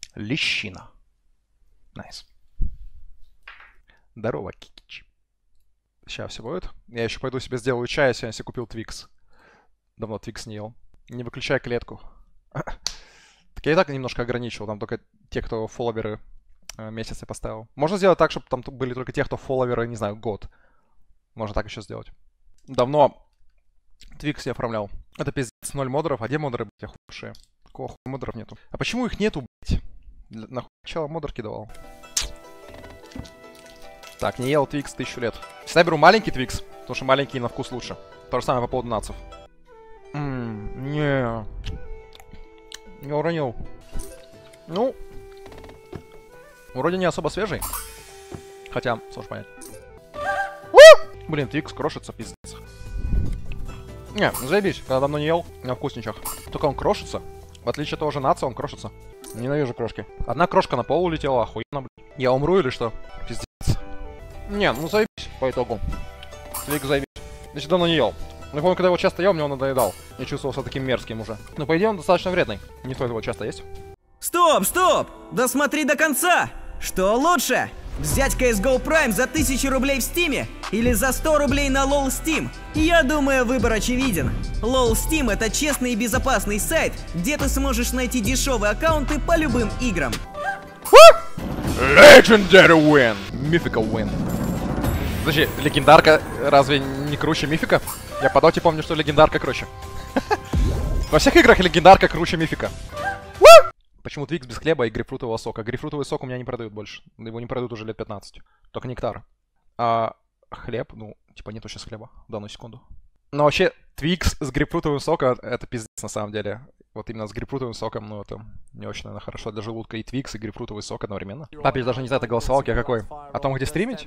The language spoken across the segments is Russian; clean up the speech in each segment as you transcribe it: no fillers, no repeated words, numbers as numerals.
Лещина. Найс. Здорово, Кикич. Сейчас все будет. Я еще пойду себе сделаю чай, я сегодня себе купил Твикс. Давно Твикс не ел. Не выключай клетку. Так я и так немножко ограничил. Там только те, кто фолловеры месяцы поставил. Можно сделать так, чтобы там были только те, кто фолловеры, не знаю, год. Можно так еще сделать. Давно Твикс я оформлял. Это пиздец, 0 модеров. А где модеры, блядь, охуевшие? Какого хуя модеров нету? А почему их нету, блядь? Нахуй сначала модерки давал. Так, не ел Твикс 1000 лет. Всегда беру маленький Твикс, потому что маленький на вкус лучше. То же самое по поводу нацев. Не уронил. Ну, вроде не особо свежий. Хотя, сложно понять. Блин, Твикс крошится, пиздец. Не, заебись, когда давно не ел, на вкусничах. Только он крошится. В отличие от того же наца, он крошится. Ненавижу крошки. Одна крошка на пол улетела, охуенно, блин. Я умру или что? Пиздец. Не, ну заебись по итогу. Твикс заебись. Значит, давно не ел. Я помню, когда его часто ел, мне он надоедал. Я чувствовался таким мерзким уже. Но по идее он достаточно вредный. Не стоит его часто есть. Стоп, стоп! Досмотри до конца! Что лучше? Взять CSGO Prime за 1000 рублей в Стиме или за 100 рублей на LOL Steam? Я думаю, выбор очевиден. LOL Steam — это честный и безопасный сайт, где ты сможешь найти дешевые аккаунты по любым играм. Legendary win! Mythical win. Подожди, легендарка разве не круче мифика? Я по доте помню, что легендарка круче. Во всех играх легендарка круче мифика. Почему Твикс без хлеба и грейпфрутового сока? Грейпфрутовый сок у меня не продают больше. Его не продают уже лет 15. Только нектар. А хлеб, ну, типа нету сейчас хлеба в данную секунду. Но вообще, Твикс с грейпфрутовым соком, это пиздец на самом деле. Вот именно с грейпфрутовым соком, ну, это не очень, наверное, хорошо для желудка. И Твикс, и грейпфрутовый сок одновременно. Папич даже не знает о голосовалке, а какой? О том, где стримить?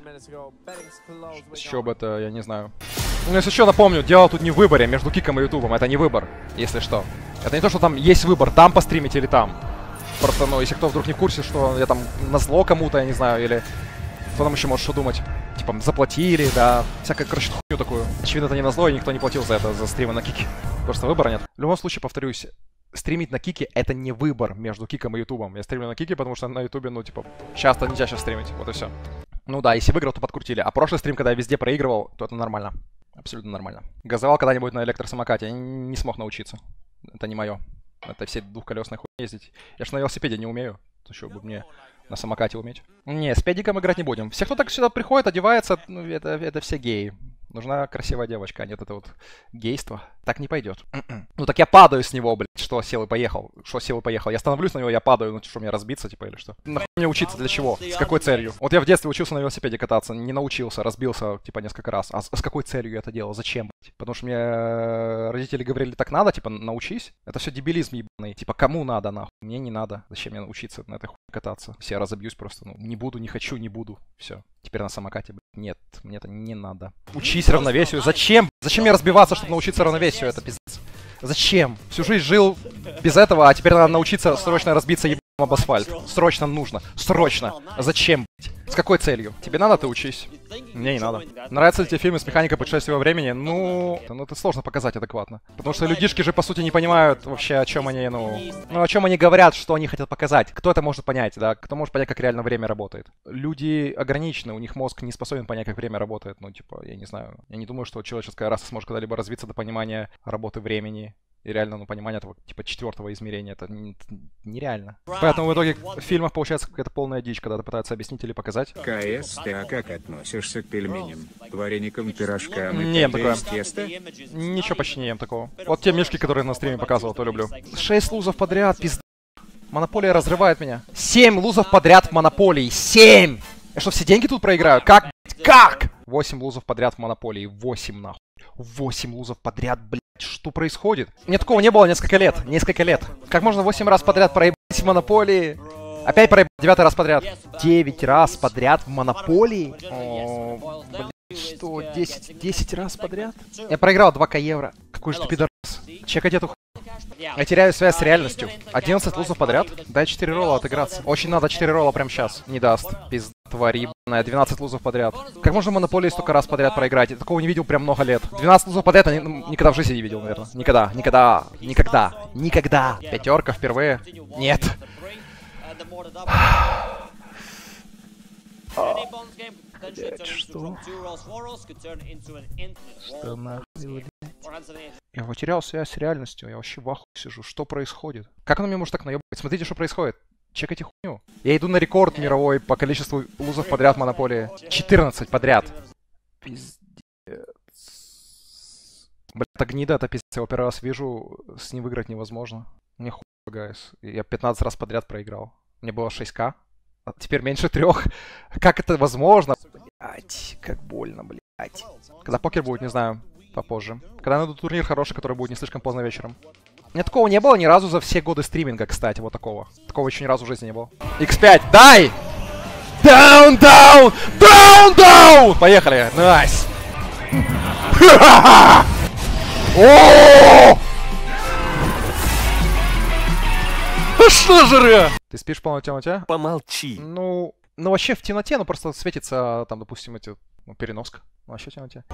С чего бы это, я не знаю. Ну, если что, напомню, дело тут не в выборе между Киком и Ютубом. Это не выбор, если что. Это не то, что там есть выбор, там постримить или там. Просто, ну, если кто вдруг не в курсе, что я там назло кому-то, я не знаю, или кто там еще может что думать. Типа, заплатили, да, всякую, короче, хуйню такую. Очевидно, это не назло, и никто не платил за это, за стримы на Кике. Просто выбора нет. В любом случае, повторюсь, стримить на Кике — это не выбор между Киком и Ютубом. Я стримлю на Кике, потому что на Ютубе, ну, типа, часто нельзя сейчас стримить, вот и все. Ну да, если выиграл, то подкрутили. А прошлый стрим, когда я везде проигрывал, то это нормально. Абсолютно нормально. Газовал когда-нибудь на электросамокате, я не смог научиться. Это не мое. Это все двухколесные хуй ездить. Я ж на велосипеде не умею. То что бы мне на самокате уметь. Не, с педиком играть не будем. Все, кто так сюда приходит, одевается, ну, это все геи. Нужна красивая девочка, а нет это вот гейство. Так не пойдет. Ну так я падаю с него, блядь, что сел и поехал. Что сел и поехал. Я становлюсь на него, я падаю. Ну что, мне разбиться, типа, или что? Нахуй мне учиться, для чего? С какой целью? Вот я в детстве учился на велосипеде кататься, не научился, разбился, типа, несколько раз. А с какой целью я это делал? Зачем, блядь? Потому что мне родители говорили, так надо, типа, научись. Это все дебилизм ебаный. Типа, кому надо, нахуй? Мне не надо. Зачем мне научиться на этой хуйне кататься? Если я разобьюсь просто, ну, не буду, не хочу, не буду. Все. Теперь на самокате, блядь. Нет, мне это не надо. Учись равновесию. Зачем? Зачем мне разбиваться, чтобы научиться равновесию? Это пиздец. Зачем? Всю жизнь жил без этого, а теперь надо научиться срочно разбиться ебаным об асфальт. Срочно нужно. Срочно. Зачем, блядь? С какой целью? Тебе надо, ты учись. Мне не надо. Нравятся ли тебе фильмы с механикой путешествия во времени? Ну, это сложно показать адекватно. Потому что людишки же, по сути, не понимают вообще, о чем они, о чем они говорят, что они хотят показать. Кто это может понять, да? Кто может понять, как реально время работает? Люди ограничены, у них мозг не способен понять, как время работает. Ну, типа, я не знаю. Я не думаю, что человеческая раса сможет когда-либо развиться до понимания работы времени. И реально, ну, понимание этого, типа, 4-го измерения, это нереально. Поэтому в итоге в фильмах получается какая-то полная дичь, когда ты пытаются объяснить или показать. КС, ты а как относишься к пельменям, вареникам, пирожкам и Не ем такое. из теста? Ничего почти не ем такого. Вот те мишки, которые на стриме показывал, то люблю. 6 лузов подряд, пизда. Монополия разрывает меня. 7 лузов подряд в монополии. 7! Я что, все деньги тут проиграю? Как, блядь, как? 8 лузов подряд в монополии. 8, нахуй. 8 лузов подряд, блядь. Что происходит? Мне такого не было несколько лет. Несколько лет. Как можно 8 раз подряд проебать в монополии? Опять проебать 9 раз подряд. 9 раз подряд в монополии? О, блядь, что? 10 раз подряд? Я проиграл 2к евро. Какой же ты пидорас. Чекать эту хуйню. Я теряю связь с реальностью. 11 лузов подряд? Дай 4 ролла отыграться. Очень надо 4 ролла прямо сейчас. Не даст. Пизда, тварь ебаная. 12 лузов подряд. Как можно в монополии столько раз подряд проиграть? Я такого не видел прям много лет. 12 лузов подряд я никогда в жизни не видел, наверное. Никогда. Пятерка впервые? Нет. Что? Что нахуй? Я потерял связь с реальностью, я вообще в ахуе сижу. Что происходит? Как он мне может так наебать? Смотрите, что происходит. Чекайте хуйню. Я иду на рекорд мировой по количеству лузов подряд в Монополии. 14 подряд. Пиздец. Бля, это гнида, это пиздец. Я его первый раз вижу, с ним выиграть невозможно. Мне хуй, гайс. Я 15 раз подряд проиграл. Мне было 6к. А теперь меньше 3. Как это возможно? Блять, как больно, блять. Когда покер будет, не знаю, попозже. Когда найду турнир хороший, который будет не слишком поздно вечером. У меня такого не было ни разу за все годы стриминга, кстати, вот такого. Такого еще ни разу в жизни не было. X5, дай! Down, down! Down, down! Поехали, найс! О! Что же? Ты спишь в полной темноте? Помолчи. Ну вообще в темноте, ну просто светится там, допустим, эти, переноска. Ну вообще в темноте.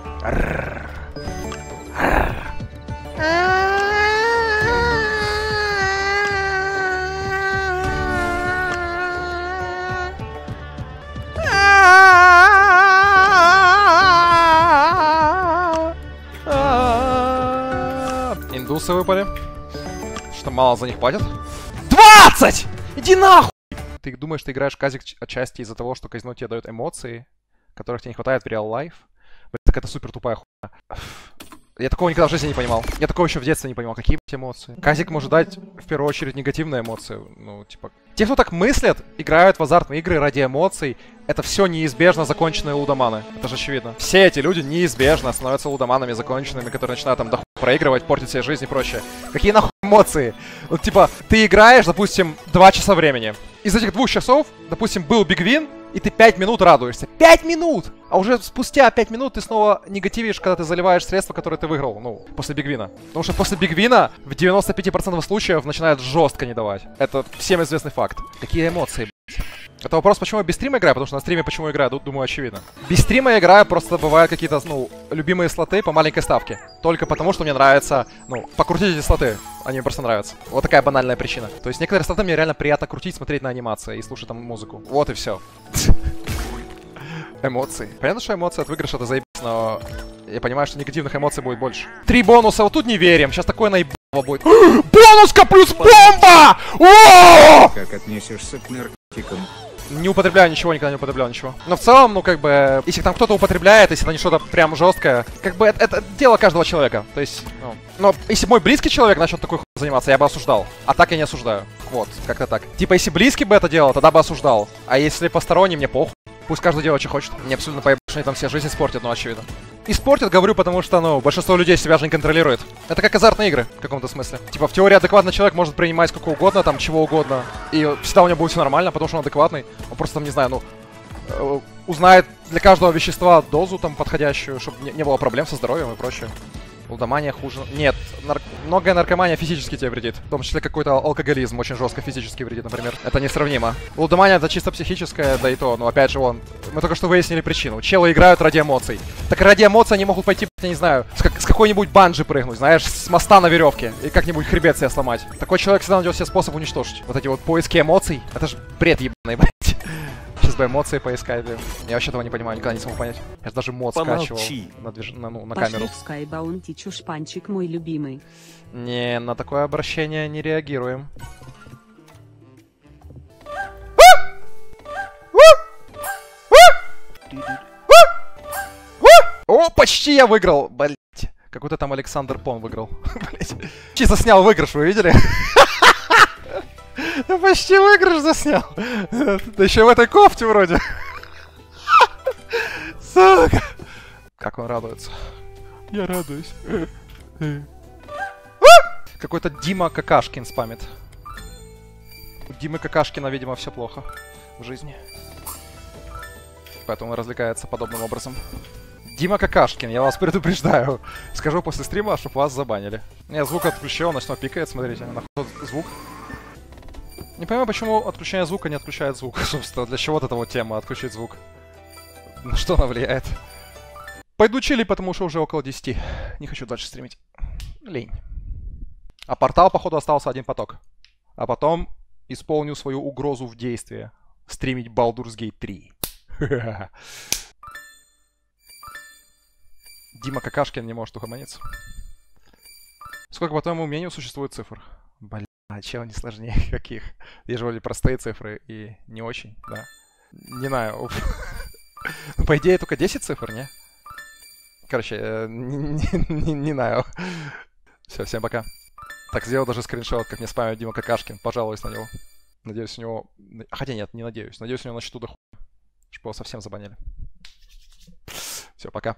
Индусы выпали. Что мало за них платят? 20! Иди нахуй! Ты думаешь, ты играешь казик отчасти из-за того, что казино тебе дает эмоции, которых тебе не хватает в реал лайф? Так это супер тупая хуйня. Я такого никогда в жизни не понимал. Я такого еще в детстве не понимал. Какие, блядь, эмоции? Казик может дать, в первую очередь, негативные эмоции. Ну, типа... Те, кто так мыслят, играют в азартные игры ради эмоций, это все неизбежно законченные лудоманы. Это же очевидно. Все эти люди неизбежно становятся лудоманами законченными, которые начинают там дохуй проигрывать, портить себе жизнь и прочее. Какие нахуй эмоции? Вот, типа, ты играешь, допустим, 2 часа времени. Из этих 2 часов, допустим, был бигвин, и ты 5 минут радуешься. 5 минут! А уже спустя 5 минут ты снова негативишь, когда ты заливаешь средства, которые ты выиграл, ну, после бигвина. Потому что после бигвина в 95% случаев начинает жестко не давать. Это всем известный факт. Какие эмоции, блядь. Это вопрос, почему я без стрима играю, потому что на стриме почему играю, думаю, очевидно. Без стрима я играю, просто бывают какие-то, ну, любимые слоты по маленькой ставке. Только потому, что мне нравится, ну, покрутить эти слоты. Они мне просто нравятся. Вот такая банальная причина. То есть некоторые слоты мне реально приятно крутить, смотреть на анимации и слушать там музыку. Вот и все. Эмоции. Понятно, что эмоции от выигрыша это заебись, но я понимаю, что негативных эмоций будет больше. 3 бонуса, вот тут не верим. Сейчас такое наебало будет. Бонуска плюс бомба! О! Как отнесешься к наркотикам? Не употребляю ничего, никогда не употреблял ничего. Но в целом, ну как бы, если там кто-то употребляет, если это не что-то прям жесткое, как бы это дело каждого человека. То есть, ну, но если мой близкий человек начал такой хуй заниматься, я бы осуждал. А так я не осуждаю. Вот, как-то так. Типа, если близкий бы это делал, тогда бы осуждал. А если посторонний, мне похуй. Пусть каждый делает, что хочет. Мне абсолютно поебать, что они там все жизнь испортят, ну очевидно. Испортят, говорю, потому что, ну, большинство людей себя же не контролирует. Это как азартные игры, в каком-то смысле. Типа, в теории адекватный человек может принимать сколько угодно, там, чего угодно. И всегда у него будет все нормально, потому что он адекватный. Он просто, там, не знаю, ну, узнает для каждого вещества дозу, там, подходящую, чтобы не было проблем со здоровьем и прочее. Лудомания хуже. Нет, многое наркомания физически тебе вредит. В том числе какой-то алкоголизм очень жестко физически вредит, например. Это несравнимо. Лудомания это чисто психическое, да и то, но опять же мы только что выяснили причину. Челы играют ради эмоций. Так ради эмоций они могут пойти, я не знаю, с какой-нибудь банджи прыгнуть, знаешь, с моста на веревке. И как-нибудь хребет себе сломать. Такой человек всегда найдет себе способ уничтожить. Вот эти вот поиски эмоций, это же бред ебаный, блядь. Сейчас бы эмоции поискать, блин. Я вообще этого не понимаю, никогда не смогу понять. Я же даже мод скачивал на камеру. Пошли в Скайбаунти, чушпанчик мой любимый. Не, на такое обращение не реагируем. О, почти я выиграл, блять. Какой-то там Александр Пон выиграл. Чисто снял выигрыш, вы видели? Я почти выигрыш заснял. Да еще в этой кофте вроде. Сука. Как он радуется. Я радуюсь. Какой-то Дима Какашкин спамит. У Димы Какашкина, видимо, все плохо в жизни. Поэтому он развлекается подобным образом. Дима Какашкин, я вас предупреждаю. Скажу после стрима, чтобы вас забанили. Нет, звук отключен, ночной пикает, смотрите. Нахуй звук. Не понимаю, почему отключение звука не отключает звук. Собственно, для чего эта вот тема отключить звук? На что она влияет? Пойду чили, потому что уже около 10. Не хочу дальше стримить. Лень. А портал, походу, остался один поток. А потом исполню свою угрозу в действие. Стримить Baldur's Gate 3. Дима Какашкин не может угомониться. Сколько по твоему мнению существует цифр? Бля, чего не сложнее каких? Есть же вроде простые цифры и не очень, да. Не знаю. По идее только 10 цифр, не? Короче, не знаю. Все, всем пока. Так, сделал даже скриншот, как мне спамит Дима Какашкин. Пожалуюсь на него. Надеюсь, у него... Хотя нет, не надеюсь. Надеюсь, у него на счету дохуя. Чтобы его совсем забанили. Все, пока.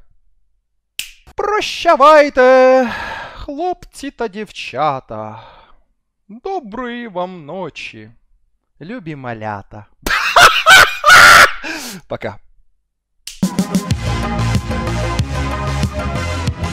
Прощавайте, хлопці та дівчата. Доброї вам ночі, любі малята. Пока.